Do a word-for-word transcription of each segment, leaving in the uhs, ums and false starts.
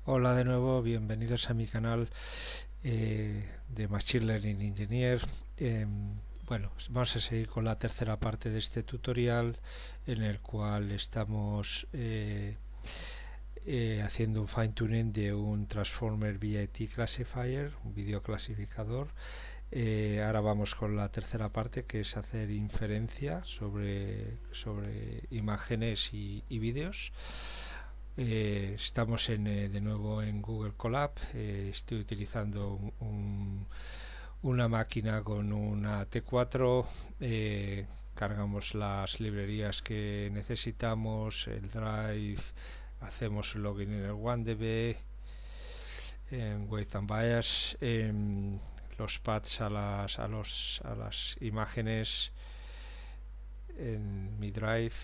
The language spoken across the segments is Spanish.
Hola de nuevo, bienvenidos a mi canal eh, de Machine Learning Engineer. Eh, bueno, vamos a seguir con la tercera parte de este tutorial en el cual estamos eh, eh, haciendo un fine tuning de un Transformer V I T Classifier, un vídeo clasificador. Eh, ahora vamos con la tercera parte, que es hacer inferencia sobre, sobre imágenes y, y vídeos. Eh, estamos en, eh, de nuevo en Google Colab. Eh, estoy utilizando un, un, una máquina con una T cuatro. Eh, cargamos las librerías que necesitamos, el Drive, hacemos el login en el OneDB, en Weight and Bias, en los paths a las, a, los, a las imágenes en mi Drive.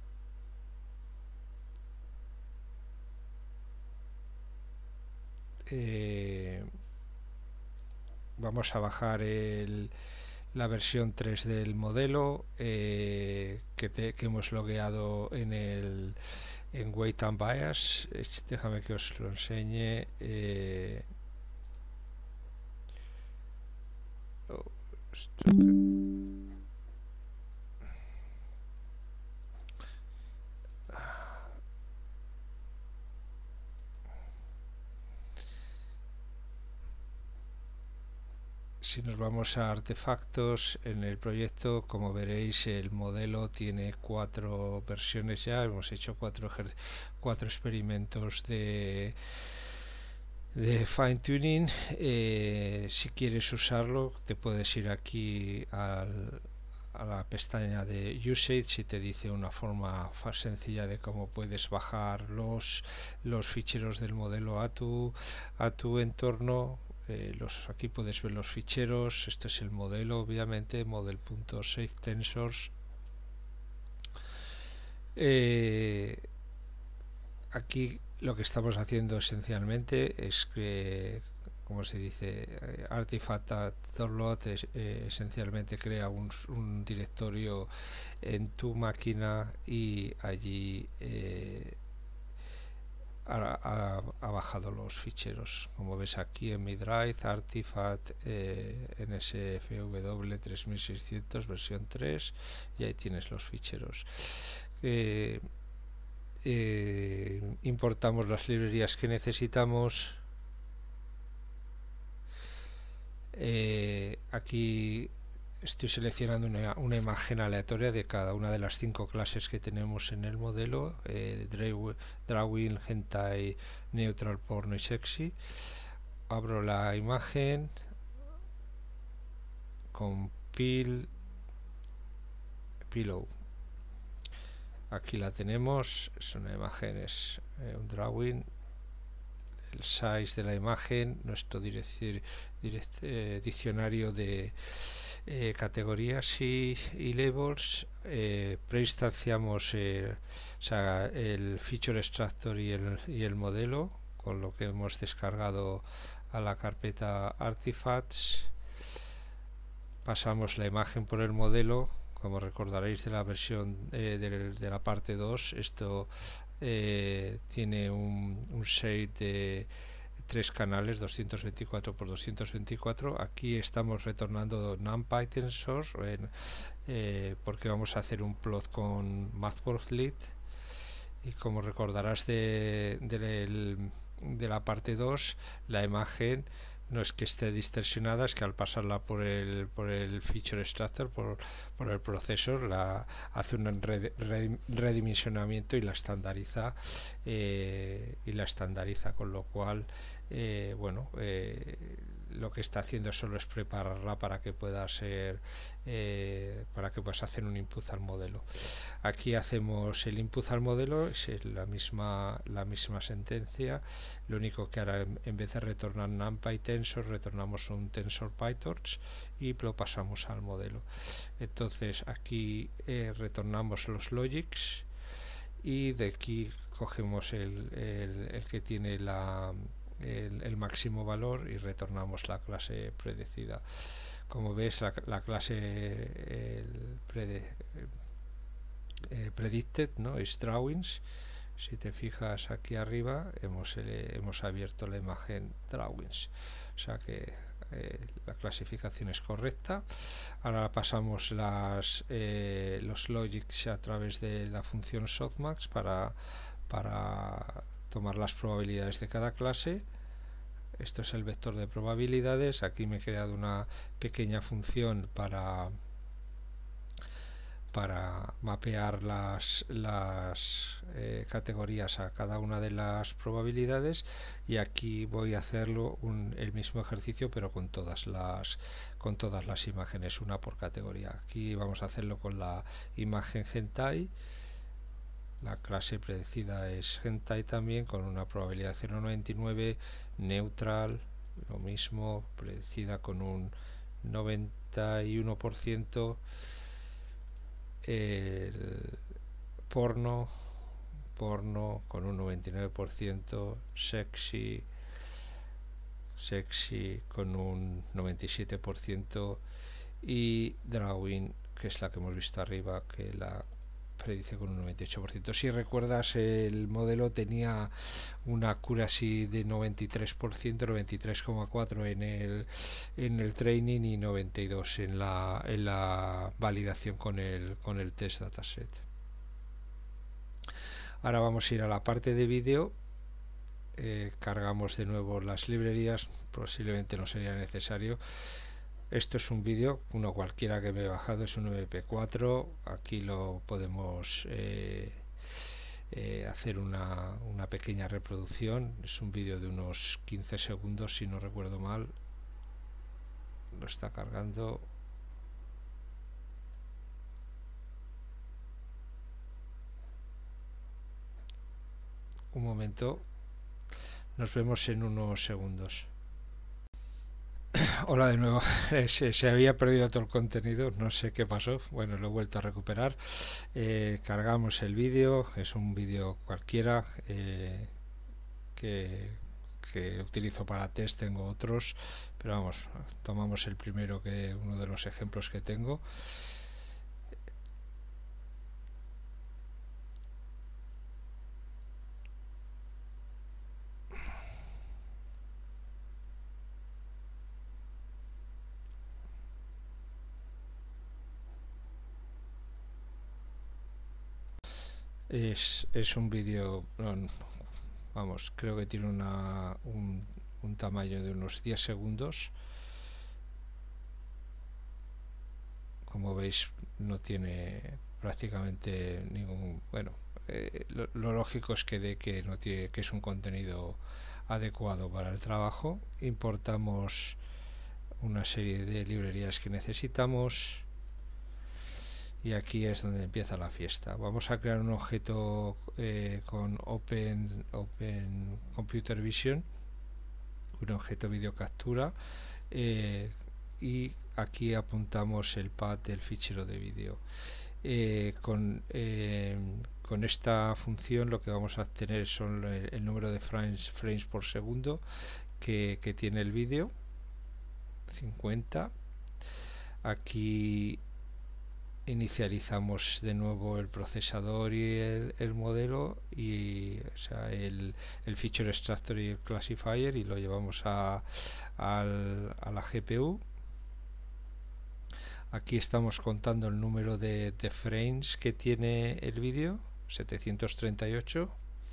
Eh, vamos a bajar el, la versión tres del modelo eh, que, te, que hemos logueado en el en Weight and Bias. Déjame que os lo enseñe. Eh, oh, Si nos vamos a artefactos en el proyecto, como veréis, el modelo tiene cuatro versiones ya. Hemos hecho cuatro, cuatro experimentos de de fine tuning. Eh, si quieres usarlo, te puedes ir aquí al, a la pestaña de usage y te dice una forma sencilla de cómo puedes bajar los, los ficheros del modelo a tu, a tu entorno. Eh, los, aquí puedes ver los ficheros. Este es el modelo, obviamente, model.savetensors. Eh, aquí lo que estamos haciendo esencialmente es que, como se dice, Artifact.Thorlot es, eh, esencialmente crea un, un directorio en tu máquina y allí eh, ha, ha, ha, bajado los ficheros. Como ves aquí en mi Drive, Artifact eh, N S F W tres mil seiscientos versión tres, y ahí tienes los ficheros. Eh, eh, importamos las librerías que necesitamos. Eh, aquí estoy seleccionando una, una imagen aleatoria de cada una de las cinco clases que tenemos en el modelo: eh, Drawing, Hentai, Neutral, Porno y Sexy. Abro la imagen, compile, pillow. Aquí la tenemos, es una imagen, es eh, un drawing. El size de la imagen, nuestro direct, direct, eh, diccionario de eh, categorías y, y labels. Eh, preinstanciamos eh, o sea, el feature extractor y el, y el modelo, con lo que hemos descargado a la carpeta artifacts. Pasamos la imagen por el modelo. Como recordaréis de la versión eh, de, de la parte dos, esto eh, tiene un, un shade de tres canales, doscientos veinticuatro por doscientos veinticuatro. Aquí estamos retornando NumPy tensor eh, porque vamos a hacer un plot con Matplotlib. Y como recordarás de, de, de, de la parte dos, la imagen no es que esté distorsionada, es que al pasarla por el, por el feature extractor, por, por el procesor, la hace un red, red, redimensionamiento y la estandariza eh, y la estandariza, con lo cual eh, bueno, eh, lo que está haciendo solo es prepararla para que pueda ser eh, para que puedas hacer un input al modelo. Aquí hacemos el input al modelo, es la misma la misma sentencia. Lo único que ahora, en vez de retornar NumPy tensor, retornamos un tensor PyTorch y lo pasamos al modelo. Entonces aquí eh, retornamos los logics y de aquí cogemos el, el, el que tiene la el, el máximo valor y retornamos la clase predecida. Como ves, la, la clase el prede, eh, predicted, ¿no?, es drawings. Si te fijas aquí arriba hemos, eh, hemos abierto la imagen drawings, o sea que eh, la clasificación es correcta. Ahora pasamos las, eh, los logics a través de la función softmax para, para tomar las probabilidades de cada clase. Esto es el vector de probabilidades. Aquí me he creado una pequeña función para para mapear las, las eh, categorías a cada una de las probabilidades, y aquí voy a hacerlo un, el mismo ejercicio pero con todas las con todas las imágenes, una por categoría. Aquí vamos a hacerlo con la imagen hentai. La clase predecida es hentai también, con una probabilidad de cero coma noventa y nueve. Neutral, lo mismo, predecida con un noventa y uno por ciento. El porno porno con un noventa y nueve por ciento. Sexy sexy con un noventa y siete por ciento. Y drawing, que es la que hemos visto arriba, que la predice con un noventa y ocho por ciento. Si recuerdas, el modelo tenía una accuracy de noventa y tres por ciento, noventa y tres coma cuatro en el en el training y noventa y dos en la en la validación con el con el test dataset. Ahora vamos a ir a la parte de vídeo. Eh, cargamos de nuevo las librerías, posiblemente no sería necesario. Esto es un vídeo, uno cualquiera que me he bajado, es un eme pe cuatro. Aquí lo podemos eh, eh, hacer una, una pequeña reproducción. Es un vídeo de unos quince segundos, si no recuerdo mal. Lo está cargando. Un momento. Nos vemos en unos segundos. Hola de nuevo. se, se había perdido todo el contenido, no sé qué pasó. Bueno, lo he vuelto a recuperar. Eh, cargamos el vídeo, es un vídeo cualquiera eh, que, que utilizo para test. Tengo otros, pero vamos, tomamos el primero, que uno de los ejemplos que tengo. Es, es un vídeo, no, vamos, creo que tiene una, un, un tamaño de unos diez segundos. Como veis, no tiene prácticamente ningún, bueno, eh, lo, lo lógico es que de que no tiene, que es un contenido adecuado para el trabajo. Importamos una serie de librerías que necesitamos y aquí es donde empieza la fiesta. Vamos a crear un objeto eh, con Open, Open Computer Vision, un objeto video captura, eh, y aquí apuntamos el path del fichero de vídeo. Eh, con, eh, con esta función lo que vamos a obtener son el, el número de frames, frames por segundo que, que tiene el vídeo, cincuenta. Aquí inicializamos de nuevo el procesador y el, el modelo, y o sea, el, el feature extractor y el classifier, y lo llevamos a, al, a la ge pe u. Aquí estamos contando el número de, de frames que tiene el vídeo, setecientos treinta y ocho.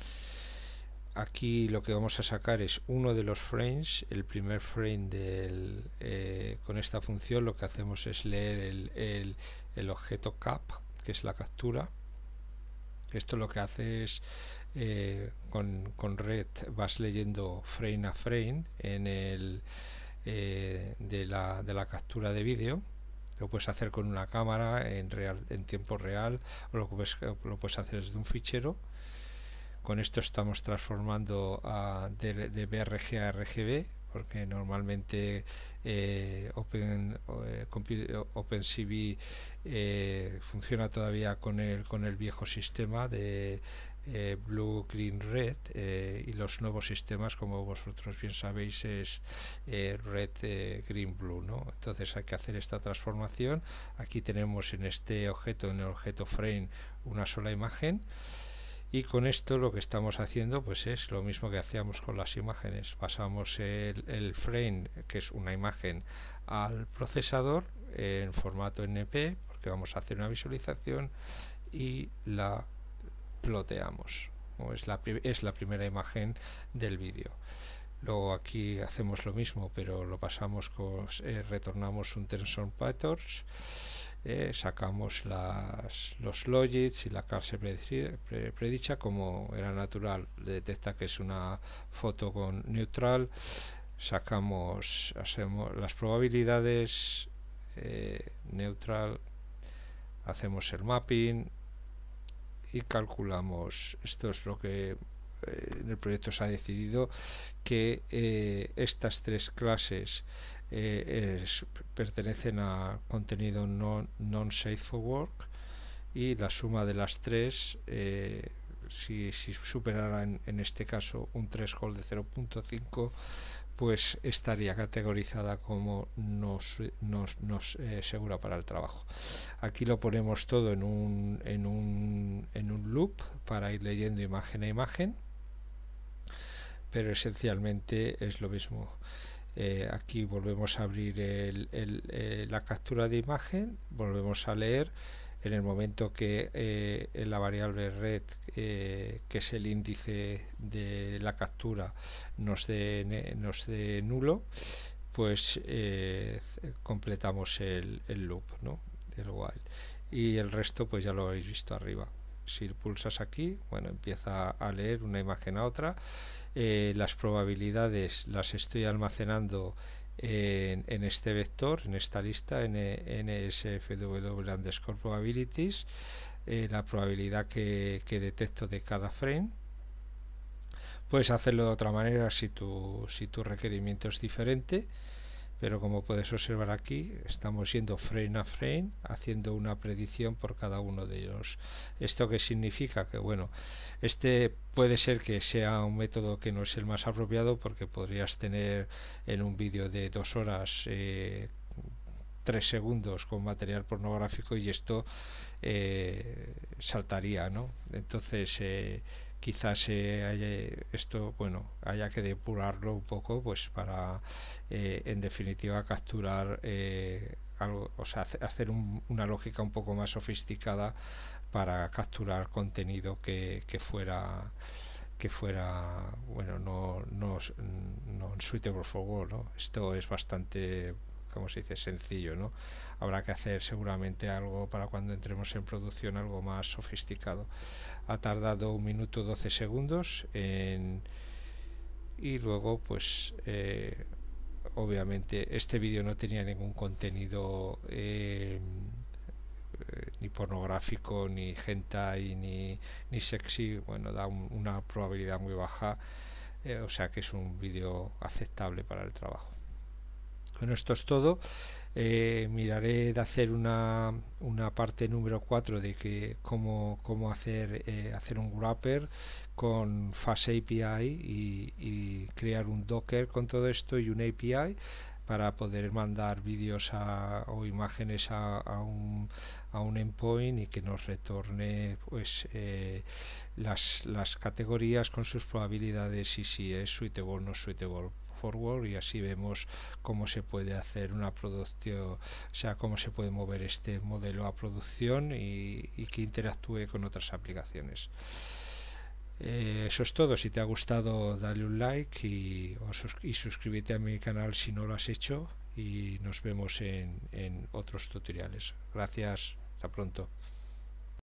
Aquí lo que vamos a sacar es uno de los frames, el primer frame del, eh, con esta función lo que hacemos es leer el, el, el objeto cap, que es la captura. Esto lo que hace es eh, con, con red vas leyendo frame a frame en el, eh, de, la, de la captura de vídeo. Lo puedes hacer con una cámara en, real, en tiempo real, o lo puedes, lo puedes hacer desde un fichero. Con esto estamos transformando a, de, de be erre ge a erre ge be, porque normalmente eh, Open, eh, OpenCV eh, funciona todavía con el, con el viejo sistema de eh, Blue, Green, Red, eh, y los nuevos sistemas, como vosotros bien sabéis, es eh, Red, eh, Green, Blue, ¿no? Entonces hay que hacer esta transformación. Aquí tenemos en este objeto, en el objeto frame, una sola imagen. Y con esto lo que estamos haciendo pues es lo mismo que hacíamos con las imágenes. Pasamos el, el frame, que es una imagen, al procesador en formato N P, porque vamos a hacer una visualización, y la ploteamos. ¿No? Es, la, es la primera imagen del vídeo. Luego aquí hacemos lo mismo, pero lo pasamos con, eh, retornamos un tensor patterns, eh, sacamos las, los logits y la clase predicha. Como era natural, detecta que es una foto con neutral. Sacamos, hacemos las probabilidades, eh, neutral, hacemos el mapping y calculamos. Esto es lo que eh, en el proyecto se ha decidido, que eh, estas tres clases eh, es, pertenecen a contenido non, non safe for work, y la suma de las tres, eh, si, si superara en, en este caso un threshold de cero punto cinco, pues estaría categorizada como no, no, no eh, segura para el trabajo. Aquí lo ponemos todo en un, en un, en un loop para ir leyendo imagen a imagen, pero esencialmente es lo mismo. Eh, aquí volvemos a abrir el, el, eh, la captura de imagen, volvemos a leer. En el momento que eh, en la variable red, eh, que es el índice de la captura, nos dé, nos dé nulo, pues eh, completamos el, el loop, ¿no? El while. Y el resto pues ya lo habéis visto arriba. Si pulsas aquí, bueno, empieza a leer una imagen a otra. Eh, las probabilidades las estoy almacenando en, en este vector, en esta lista, en nsfw underscore probabilities, eh, la probabilidad que, que detecto de cada frame. Puedes hacerlo de otra manera si tu, si tu requerimiento es diferente, pero como puedes observar aquí, estamos yendo frame a frame, haciendo una predicción por cada uno de ellos. ¿Esto qué significa? Que bueno, este puede ser que sea un método que no es el más apropiado, porque podrías tener en un vídeo de dos horas eh, tres segundos con material pornográfico, y esto eh, saltaría, ¿no? Entonces eh, quizás eh, haya, esto bueno haya que depurarlo un poco, pues para eh, en definitiva capturar eh, algo, o sea, hacer un, una lógica un poco más sofisticada para capturar contenido que, que fuera que fuera bueno no no no suitable for work, ¿no? Esto es bastante, como se dice, sencillo, ¿no? Habrá que hacer seguramente algo para cuando entremos en producción, algo más sofisticado. Ha tardado un minuto doce segundos en, y luego pues eh, obviamente este vídeo no tenía ningún contenido eh, ni pornográfico, ni hentai, ni, ni sexy. Bueno, da un, una probabilidad muy baja, eh, o sea que es un vídeo aceptable para el trabajo. Bueno, esto es todo. Eh, miraré de hacer una, una parte número cuatro de que cómo, cómo hacer, eh, hacer un wrapper con Fast A P I, y, y crear un Docker con todo esto y un A P I para poder mandar vídeos a, o imágenes a, a, un, a un endpoint, y que nos retorne pues eh, las, las categorías con sus probabilidades, y si es suitable o no suitable forward, y así vemos cómo se puede hacer una producción, o sea, cómo se puede mover este modelo a producción, y, y que interactúe con otras aplicaciones. Eh, eso es todo. Si te ha gustado, dale un like y, o sus, y suscríbete a mi canal si no lo has hecho, y nos vemos en, en otros tutoriales. Gracias, hasta pronto.